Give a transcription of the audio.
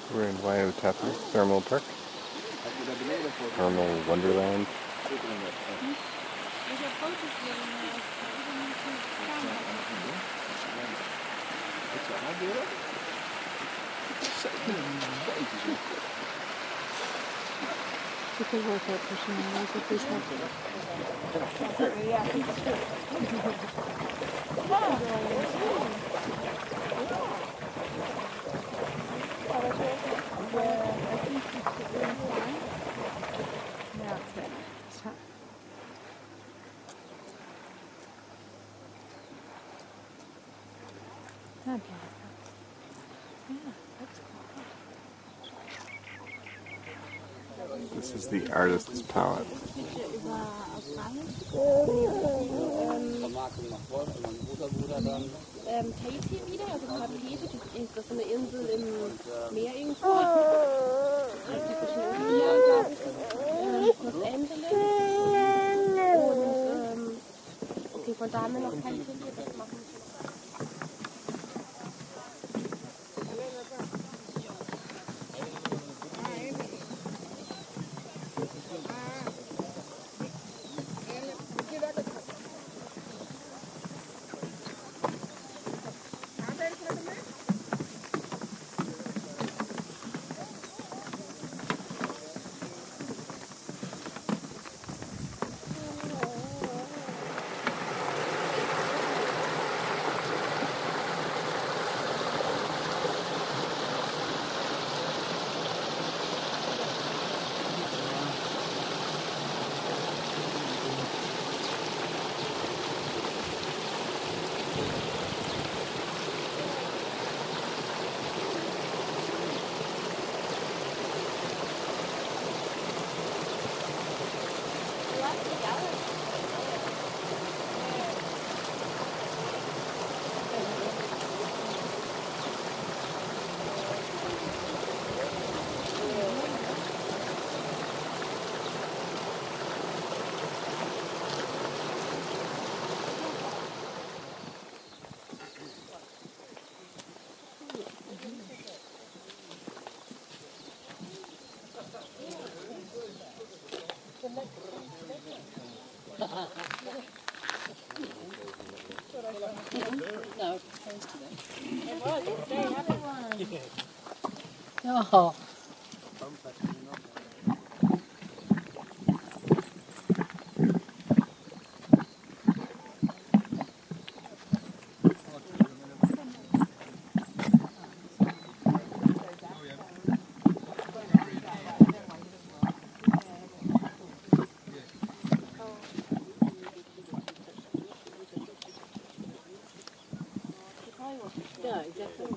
We're in Waiatapu Thermal Park, Thermal Wonderland. You could work out personalities if this happened. This is the artist's palette. Tahiti wieder, also Tahiti, das ist so eine Insel im Meer irgendwo. Zwischen India, glaube ich, Los Angeles. Und okay, von da haben wir noch kein Ticket, das machen wir. No, close to that. Oh. Yeah, exactly.